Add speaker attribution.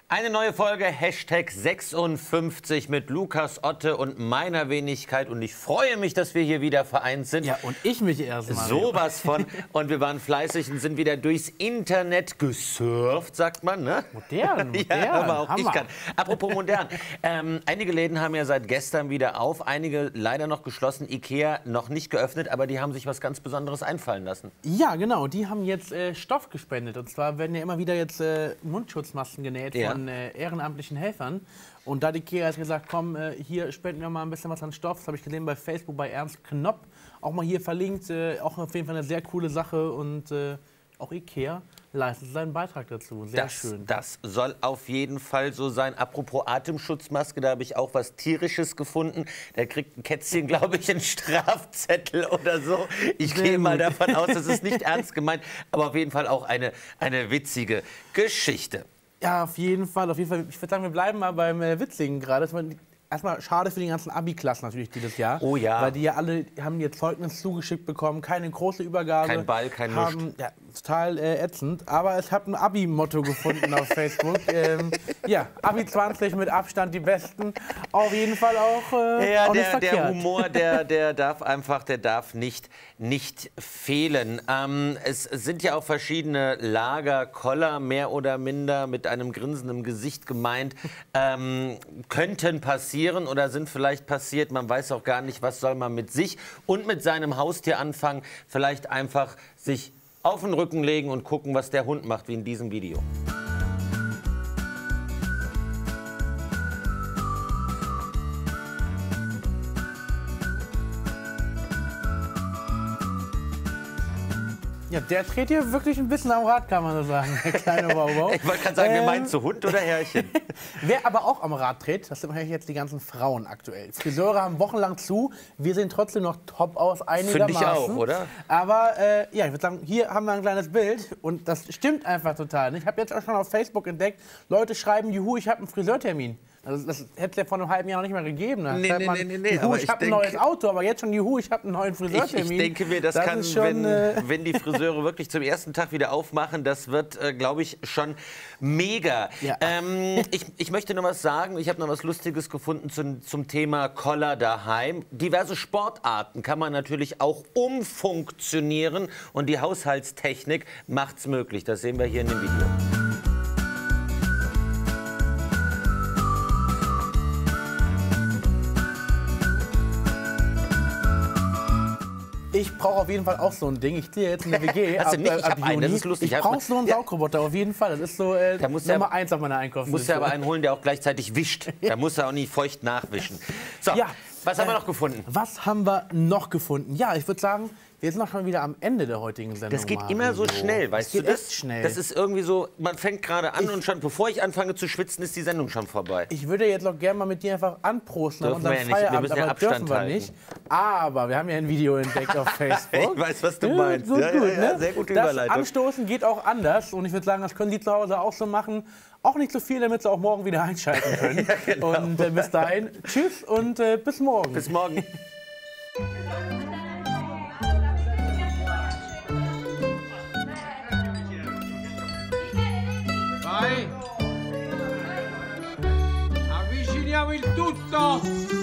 Speaker 1: Eine neue Folge, Hashtag 56 mit Lukas Otte und meiner Wenigkeit. Und ich freue mich, dass wir hier wieder vereint sind.
Speaker 2: Ja, und ich mich erstmal.
Speaker 1: Sowas von. Und wir waren fleißig und sind wieder durchs Internet gesurft, sagt man, ne?
Speaker 2: Modern.
Speaker 1: Ja, aber auch ich kann. Apropos modern. Einige Läden haben ja seit gestern wieder auf, einige leider noch geschlossen. Ikea noch nicht geöffnet, aber die haben sich was ganz Besonderes einfallen lassen.
Speaker 2: Ja, genau. Die haben jetzt Stoff gespendet. Und zwar werden ja immer wieder jetzt Mundschutzmasken genäht von ehrenamtlichen Helfern. Und da hat Ikea hat gesagt, komm, hier spenden wir mal ein bisschen was an Stoff. Das habe ich gesehen bei Facebook, bei Ernst Knopp. Auch mal hier verlinkt. Auch auf jeden Fall eine sehr coole Sache. Und auch Ikea leistet seinen Beitrag dazu. Sehr schön.
Speaker 1: Das soll auf jeden Fall so sein. Apropos Atemschutzmaske, da habe ich auch was Tierisches gefunden. Da kriegt ein Kätzchen, glaube ich, einen Strafzettel oder so. Ich gehe mal davon aus, das ist nicht ernst gemeint, aber auf jeden Fall auch eine witzige Geschichte.
Speaker 2: Ja, auf jeden Fall. Ich würde sagen, wir bleiben mal beim Witzigen gerade. Erstmal schade für die ganzen Abi-Klassen natürlich dieses Jahr. Oh ja. Weil die ja alle haben ihr Zeugnis zugeschickt bekommen, keine große Übergabe.
Speaker 1: Kein Ball, kein Nichts.
Speaker 2: Ja, total ätzend. Aber ich habe ein Abi-Motto gefunden auf Facebook. Ja, Abi 20 mit Abstand die Besten. Auf jeden Fall auch,
Speaker 1: ja,
Speaker 2: auch nicht verkehrt.
Speaker 1: Der Humor, der darf nicht fehlen. Es sind ja auch verschiedene Lagerkoller, mehr oder minder mit einem grinsenden Gesicht gemeint, könnten passieren oder sind vielleicht passiert. Man weiß auch gar nicht, was soll man mit sich und mit seinem Haustier anfangen. Vielleicht einfach sich auf den Rücken legen und gucken, was der Hund macht, wie in diesem Video.
Speaker 2: Ja, der dreht hier wirklich ein bisschen am Rad, kann man so sagen, der kleine Wow-Wow.
Speaker 1: Ich wollte gerade sagen, wir meinen zu Hund oder Herrchen?
Speaker 2: Wer aber auch am Rad dreht, das sind wahrscheinlich jetzt die ganzen Frauen aktuell. Friseure haben wochenlang zu, wir sehen trotzdem noch top aus, einigermaßen.
Speaker 1: Finde ich auch, oder?
Speaker 2: Aber ja, ich würde sagen, hier haben wir ein kleines Bild und das stimmt einfach total. Ich habe jetzt auch schon auf Facebook entdeckt, Leute schreiben, juhu, ich habe einen Friseurtermin. Also das hätte es ja vor einem halben Jahr noch nicht mehr gegeben.
Speaker 1: Nee,
Speaker 2: juhu, ich habe ein neues Auto, aber jetzt schon juhu, ich habe einen neuen Friseurtermin.
Speaker 1: Ich denke mir, das kann, schon, wenn die Friseure wirklich zum ersten Tag wieder aufmachen, das wird, glaube ich, schon mega. Ja. Ich möchte noch was sagen. Ich habe noch was Lustiges gefunden zum Thema Koller daheim. Diverse Sportarten kann man natürlich auch umfunktionieren und die Haushaltstechnik macht es möglich. Das sehen wir hier in dem Video.
Speaker 2: Ich brauche auf jeden Fall auch so ein Ding. Ich ziehe jetzt in der WG.
Speaker 1: Hast du nicht? Ich habe einen, das ist lustig.
Speaker 2: Ich brauche so einen Saugroboter, auf jeden Fall. Das ist so Nummer 1 auf meiner Einkaufsliste.
Speaker 1: Musst du aber einen holen, der auch gleichzeitig wischt. Da muss er auch nicht feucht nachwischen. So, ja, was haben wir noch gefunden?
Speaker 2: Was haben wir noch gefunden? Ja, ich würde sagen, wir sind auch schon wieder am Ende der heutigen Sendung.
Speaker 1: Das geht immer so schnell, weißt du das?
Speaker 2: Schnell.
Speaker 1: Das ist irgendwie so, man fängt gerade an und schon, bevor ich anfange zu schwitzen, ist die Sendung schon vorbei.
Speaker 2: Ich würde jetzt auch gerne mal mit dir einfach anprosten.
Speaker 1: Dürfen wir ja nicht, wir müssen ja Abstand halten.
Speaker 2: Nicht. Aber wir haben ja ein Video entdeckt auf Facebook.
Speaker 1: Ich weiß, was du meinst.
Speaker 2: Gut, ne?
Speaker 1: Sehr gute Überleitung.
Speaker 2: Das Anstoßen geht auch anders und ich würde sagen, das können Sie zu Hause auch so machen. Auch nicht so viel, damit Sie auch morgen wieder einschalten können.
Speaker 1: Ja, genau.
Speaker 2: Und bis dahin, tschüss und bis morgen.
Speaker 1: Bis morgen.
Speaker 3: Vai! Avviciniamo il tutto!